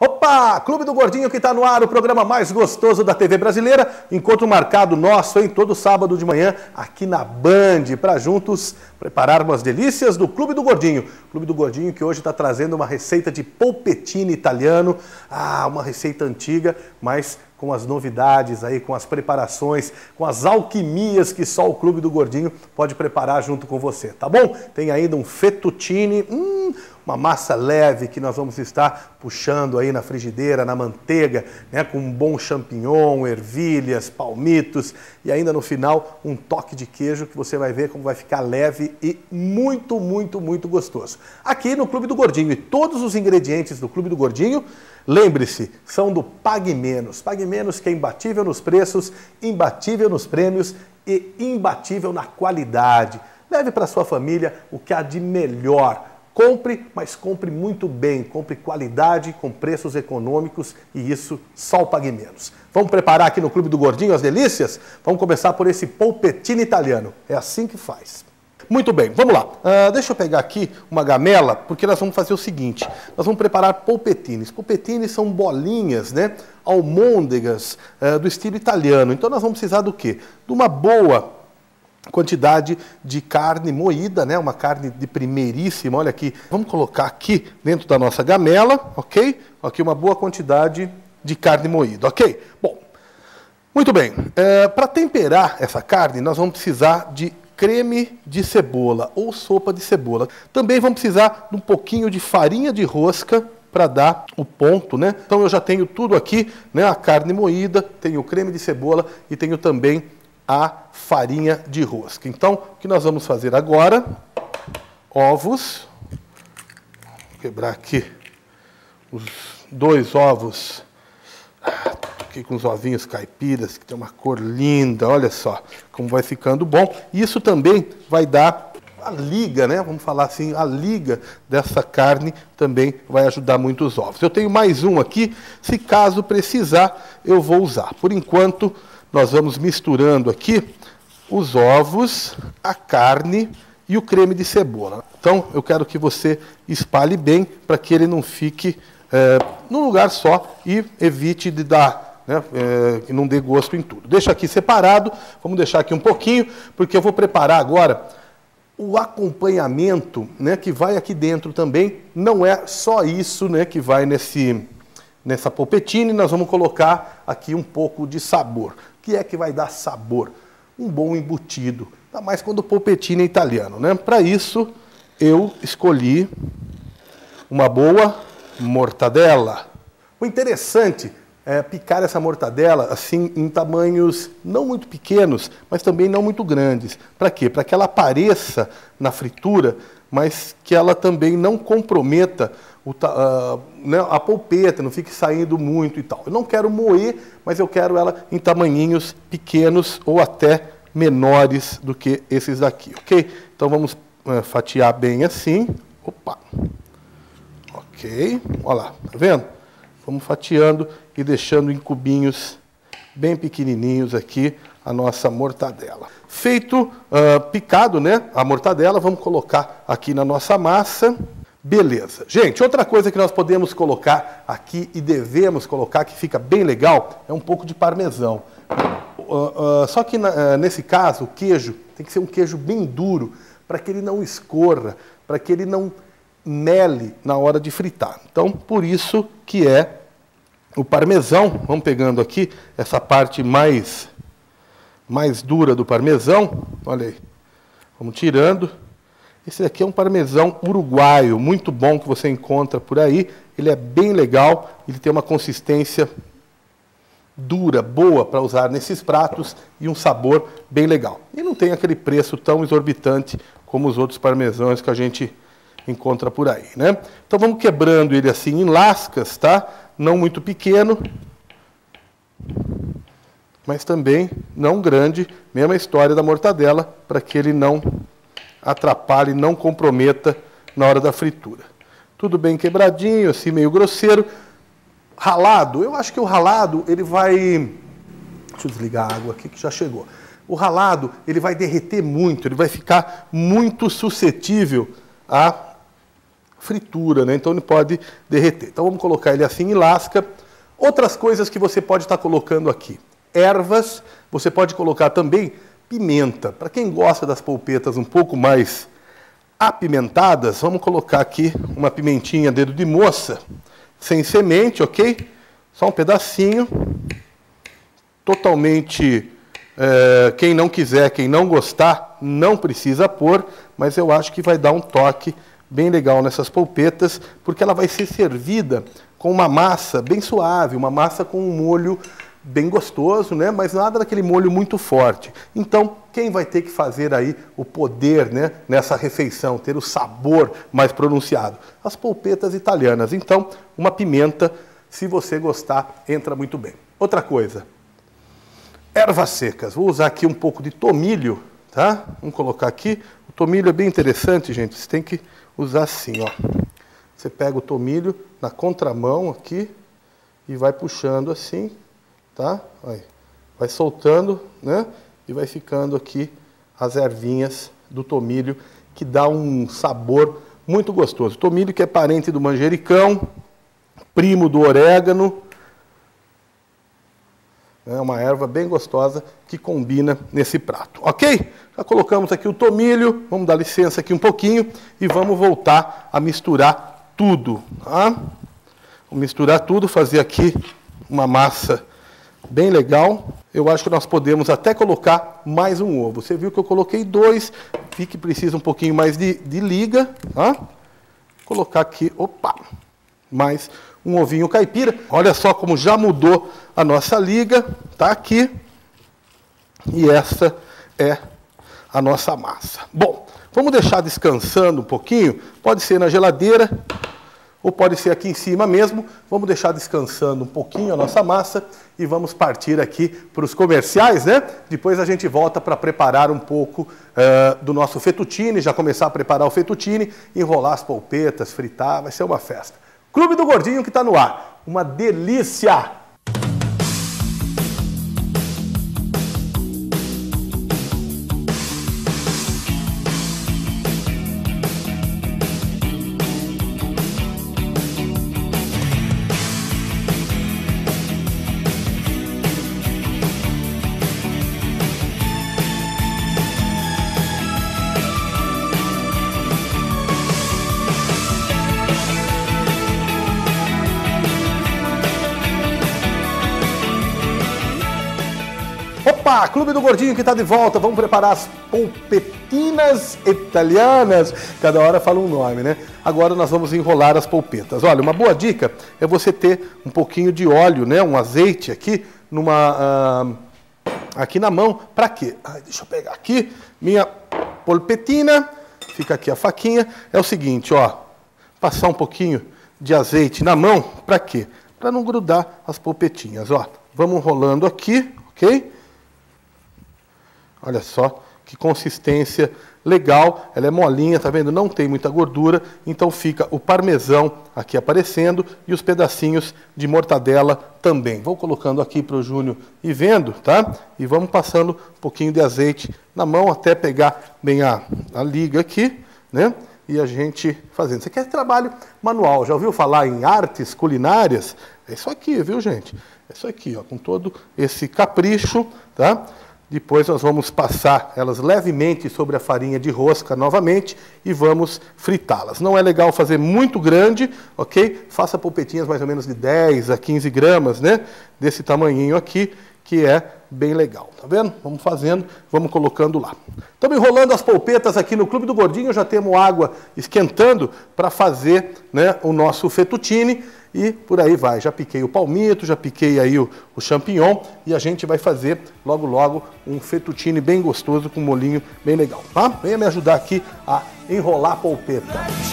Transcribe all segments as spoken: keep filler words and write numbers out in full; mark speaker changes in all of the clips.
Speaker 1: Opa! Clube do Gordinho que está no ar, o programa mais gostoso da T V brasileira. Encontro marcado nosso, hein? Todo sábado de manhã aqui na Band, para juntos prepararmos as delícias do Clube do Gordinho. Clube do Gordinho que hoje está trazendo uma receita de polpettine italiano. Ah, uma receita antiga, mas com as novidades aí, com as preparações, com as alquimias que só o Clube do Gordinho pode preparar junto com você, tá bom? Tem ainda um fettuccine, hum, uma massa leve que nós vamos estar puxando aí na frigideira, na manteiga, né, com um bom champignon, ervilhas, palmitos e ainda no final um toque de queijo que você vai ver como vai ficar leve e muito, muito, muito gostoso. Aqui no Clube do Gordinho, e todos os ingredientes do Clube do Gordinho, lembre-se, são do Pague Menos. Pague Menos que é imbatível nos preços, imbatível nos prêmios e imbatível na qualidade. Leve para sua família o que há de melhor. Compre, mas compre muito bem, compre qualidade com preços econômicos e isso só o Pague Menos. Vamos preparar aqui no Clube do Gordinho as delícias? Vamos começar por esse polpettine italiano. É assim que faz. Muito bem, vamos lá. Uh, deixa eu pegar aqui uma gamela, porque nós vamos fazer o seguinte. Nós vamos preparar polpettines. Polpettines são bolinhas, né? Almôndegas uh, do estilo italiano. Então nós vamos precisar do quê? De uma boa quantidade de carne moída, né? Uma carne de primeiríssima, olha aqui. Vamos colocar aqui dentro da nossa gamela, ok? Aqui uma boa quantidade de carne moída, ok? Bom, muito bem. É, para temperar essa carne, nós vamos precisar de creme de cebola ou sopa de cebola. Também vamos precisar de um pouquinho de farinha de rosca para dar o ponto, né? Então eu já tenho tudo aqui, né? A carne moída, tenho o creme de cebola e tenho também a farinha de rosca. Então, o que nós vamos fazer agora? Ovos. Vou quebrar aqui os dois ovos. Aqui com os ovinhos caipiras, que tem uma cor linda. Olha só como vai ficando bom. Isso também vai dar a liga, né? Vamos falar assim, a liga dessa carne também vai ajudar muito os ovos. Eu tenho mais um aqui. Se caso precisar, eu vou usar. Por enquanto, nós vamos misturando aqui os ovos, a carne e o creme de cebola. Então, eu quero que você espalhe bem para que ele não fique é, num lugar só e evite de dar, né, é, que não dê gosto em tudo. Deixa aqui separado, vamos deixar aqui um pouquinho, porque eu vou preparar agora o acompanhamento, né, que vai aqui dentro também. Não é só isso, né, que vai nesse, nessa polpettine, nós vamos colocar aqui um pouco de sabor. O que é que vai dar sabor? Um bom embutido, ainda mais quando o polpettine é italiano, né? Para isso, eu escolhi uma boa mortadela. O interessante é picar essa mortadela assim em tamanhos não muito pequenos, mas também não muito grandes. Para quê? Para que ela apareça na fritura, mas que ela também não comprometa O, uh, né, a polpeta, não fique saindo muito e tal. Eu não quero moer, mas eu quero ela em tamanhinhos pequenos ou até menores do que esses daqui, ok? Então vamos uh, fatiar bem assim. Opa! Ok, olha lá, tá vendo? Vamos fatiando e deixando em cubinhos bem pequenininhos aqui a nossa mortadela. Feito, uh, picado, né, a mortadela, vamos colocar aqui na nossa massa. Beleza. Gente, outra coisa que nós podemos colocar aqui e devemos colocar, que fica bem legal, é um pouco de parmesão. Uh, uh, só que na, uh, nesse caso, o queijo tem que ser um queijo bem duro, para que ele não escorra, para que ele não mele na hora de fritar. Então, por isso que é o parmesão. Vamos pegando aqui essa parte mais, mais dura do parmesão. Olha aí. Vamos tirando. Esse aqui é um parmesão uruguaio, muito bom, que você encontra por aí. Ele é bem legal, ele tem uma consistência dura, boa para usar nesses pratos e um sabor bem legal. E não tem aquele preço tão exorbitante como os outros parmesões que a gente encontra por aí, né? Então vamos quebrando ele assim em lascas, tá? Não muito pequeno, mas também não grande. Mesma história da mortadela, para que ele não atrapalhe, não comprometa na hora da fritura. Tudo bem quebradinho, assim meio grosseiro. Ralado, eu acho que o ralado ele vai... Deixa eu desligar a água aqui que já chegou. O ralado ele vai derreter muito, ele vai ficar muito suscetível a fritura, né? Então ele pode derreter. Então vamos colocar ele assim em lasca. Outras coisas que você pode estar colocando aqui. Ervas, você pode colocar também pimenta. Para quem gosta das polpetas um pouco mais apimentadas, vamos colocar aqui uma pimentinha dedo de moça, sem semente, ok? Só um pedacinho. Totalmente, é, quem não quiser, quem não gostar, não precisa pôr, mas eu acho que vai dar um toque bem legal nessas polpetas, porque ela vai ser servida com uma massa bem suave, uma massa com um molho bem gostoso, né? Mas nada daquele molho muito forte. Então, quem vai ter que fazer aí o poder, né, nessa refeição, ter o sabor mais pronunciado? As polpetas italianas. Então, uma pimenta, se você gostar, entra muito bem. Outra coisa, ervas secas. Vou usar aqui um pouco de tomilho, tá? Vamos colocar aqui. O tomilho é bem interessante, gente. Você tem que usar assim, ó. Você pega o tomilho na contramão aqui e vai puxando assim, tá? Aí. Vai soltando, né? E vai ficando aqui as ervinhas do tomilho, que dá um sabor muito gostoso. Tomilho que é parente do manjericão, primo do orégano. É uma erva bem gostosa que combina nesse prato, ok? Já colocamos aqui o tomilho, vamos dar licença aqui um pouquinho e vamos voltar a misturar tudo, tá? Vamos misturar tudo, fazer aqui uma massa bem legal. Eu acho que nós podemos até colocar mais um ovo. Você viu que eu coloquei dois, vi que precisa um pouquinho mais de, de liga, tá? Colocar aqui, opa, mais um ovinho caipira. Olha só como já mudou a nossa liga, tá aqui. E essa é a nossa massa. Bom, vamos deixar descansando um pouquinho. Pode ser na geladeira ou pode ser aqui em cima mesmo. Vamos deixar descansando um pouquinho a nossa massa e vamos partir aqui para os comerciais, né? Depois a gente volta para preparar um pouco uh, do nosso fettuccine, já começar a preparar o fettuccine, enrolar as polpetas, fritar, vai ser uma festa. Clube do Gordinho que está no ar. Uma delícia! Opa, Clube do Gordinho que está de volta, vamos preparar as polpetinas italianas, cada hora fala um nome, né? Agora nós vamos enrolar as polpetas. Olha, uma boa dica é você ter um pouquinho de óleo, né? Um azeite aqui, numa, uh, aqui na mão, para quê? Ai, deixa eu pegar aqui, minha polpetina, fica aqui a faquinha, é o seguinte, ó, passar um pouquinho de azeite na mão, para quê? Para não grudar as polpetinhas, ó. Vamos rolando aqui, ok? Olha só que consistência legal, ela é molinha, tá vendo? Não tem muita gordura, então fica o parmesão aqui aparecendo e os pedacinhos de mortadela também. Vou colocando aqui para o Júnior ir vendo, tá? E vamos passando um pouquinho de azeite na mão até pegar bem a, a liga aqui, né? E a gente fazendo. Você quer trabalho manual, já ouviu falar em artes culinárias? É isso aqui, viu, gente? É isso aqui, ó, com todo esse capricho, tá? Depois nós vamos passar elas levemente sobre a farinha de rosca novamente e vamos fritá-las. Não é legal fazer muito grande, ok? Faça polpetinhas mais ou menos de dez a quinze gramas, né? Desse tamanhinho aqui, que é bem legal, tá vendo? Vamos fazendo, vamos colocando lá. Estamos enrolando as polpetas aqui no Clube do Gordinho, já temos água esquentando para fazer, né, o nosso fettuccine. E por aí vai, já piquei o palmito, já piquei aí o, o champignon e a gente vai fazer logo logo um fettuccine bem gostoso com um molhinho bem legal, tá? Venha me ajudar aqui a enrolar a polpeta.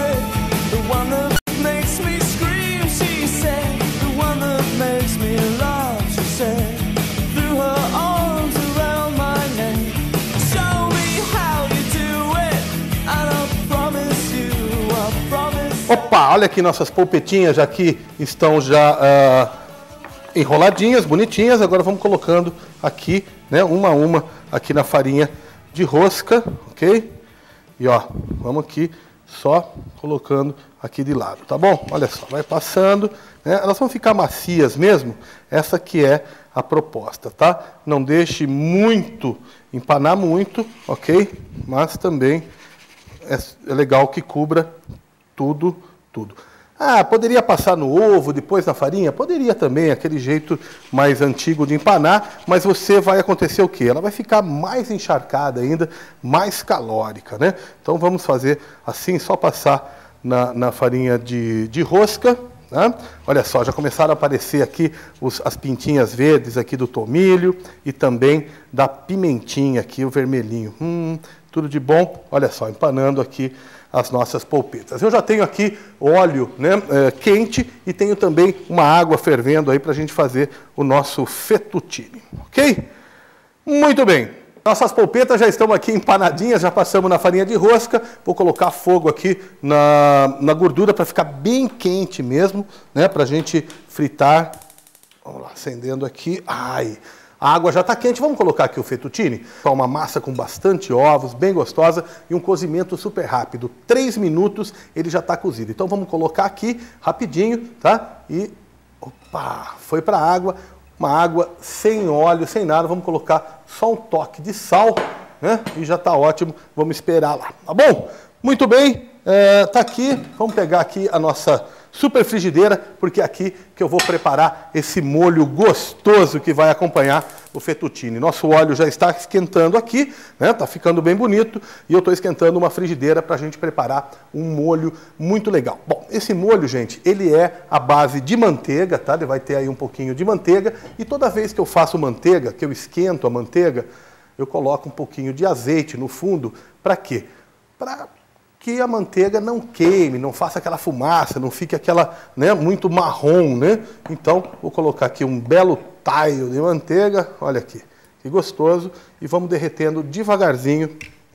Speaker 1: Opa, olha aqui nossas polpetinhas já que estão já uh, enroladinhas, bonitinhas. Agora vamos colocando aqui, né, uma a uma aqui na farinha de rosca, ok? E ó, vamos aqui só colocando aqui de lado, tá bom? Olha só, vai passando, né? Elas vão ficar macias mesmo, essa que é a proposta, tá? Não deixe muito, empanar muito, ok? Mas também é, é legal que cubra tudo, tudo. Ah, poderia passar no ovo, depois na farinha? Poderia também, aquele jeito mais antigo de empanar, mas você vai acontecer o quê? Ela vai ficar mais encharcada ainda, mais calórica, né? Então vamos fazer assim, só passar na, na farinha de, de rosca, né? Olha só, já começaram a aparecer aqui os, as pintinhas verdes aqui do tomilho e também da pimentinha aqui, o vermelhinho. Hum, tudo de bom. Olha só, empanando aqui as nossas polpetas. Eu já tenho aqui óleo, né, é, quente e tenho também uma água fervendo aí para a gente fazer o nosso fettuccine, ok? Muito bem. Nossas polpetas já estão aqui empanadinhas, já passamos na farinha de rosca. Vou colocar fogo aqui na, na gordura para ficar bem quente mesmo, né, para a gente fritar. Vamos lá, acendendo aqui. Ai, a água já está quente, vamos colocar aqui o fettuccine. Uma massa com bastante ovos, bem gostosa e um cozimento super rápido. Três minutos ele já está cozido. Então vamos colocar aqui rapidinho, tá? E, opa, foi para a água. Uma água sem óleo, sem nada. Vamos colocar só um toque de sal, né? E já está ótimo. Vamos esperar lá, tá bom? Muito bem, é, tá aqui. Vamos pegar aqui a nossa super frigideira, porque é aqui que eu vou preparar esse molho gostoso que vai acompanhar o fettuccine. Nosso óleo já está esquentando aqui, né? Tá ficando bem bonito e eu estou esquentando uma frigideira para a gente preparar um molho muito legal. Bom, esse molho, gente, ele é a base de manteiga, tá? Ele vai ter aí um pouquinho de manteiga e toda vez que eu faço manteiga, que eu esquento a manteiga, eu coloco um pouquinho de azeite no fundo. Para quê? Para que a manteiga não queime, não faça aquela fumaça, não fique aquela, né, muito marrom, né? Então, vou colocar aqui um belo taio de manteiga, olha aqui, que gostoso, e vamos derretendo devagarzinho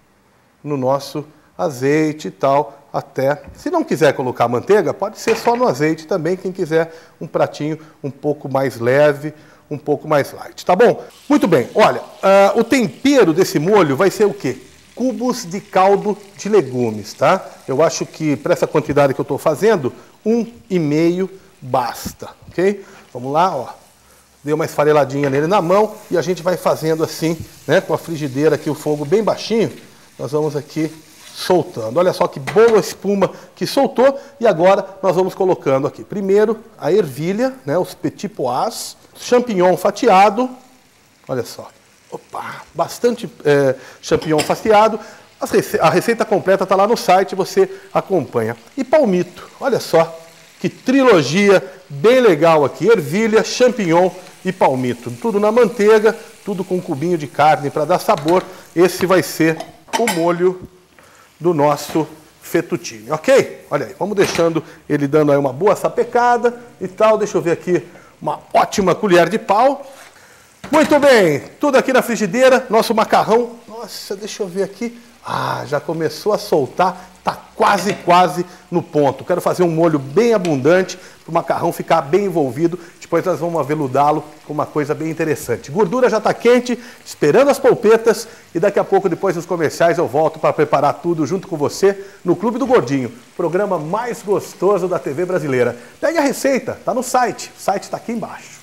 Speaker 1: no nosso azeite e tal, até, se não quiser colocar manteiga, pode ser só no azeite também, quem quiser um pratinho um pouco mais leve, um pouco mais light, tá bom? Muito bem, olha, uh, o tempero desse molho vai ser o quê? Cubos de caldo de legumes, tá? Eu acho que para essa quantidade que eu estou fazendo, um e meio basta, ok? Vamos lá, ó. Dei uma esfareladinha nele na mão e a gente vai fazendo assim, né? Com a frigideira aqui, o fogo bem baixinho, nós vamos aqui soltando. Olha só que boa espuma que soltou e agora nós vamos colocando aqui. Primeiro a ervilha, né? Os petit pois, champignon fatiado, olha só. Opa, bastante é, champignon fatiado. Rece a receita completa está lá no site, você acompanha. E palmito, olha só que trilogia bem legal aqui. Ervilha, champignon e palmito. Tudo na manteiga, tudo com um cubinho de carne para dar sabor. Esse vai ser o molho do nosso fettuccine, ok? Olha aí, vamos deixando ele dando aí uma boa sapecada e tal. Deixa eu ver aqui uma ótima colher de pau. Muito bem, tudo aqui na frigideira, nosso macarrão, nossa, deixa eu ver aqui, ah, já começou a soltar, tá quase, quase no ponto. Quero fazer um molho bem abundante, para o macarrão ficar bem envolvido, depois nós vamos aveludá-lo com uma coisa bem interessante. Gordura já está quente, esperando as polpetas, e daqui a pouco, depois dos comerciais, eu volto para preparar tudo junto com você no Clube do Gordinho, programa mais gostoso da T V brasileira. Pegue a receita, tá no site, o site está aqui embaixo.